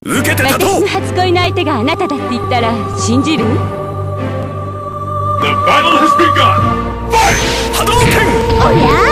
受けて立とう。 私の初恋の相手があなただって言ったら信じる？ The battle has begun! Fight! 波動拳。 おや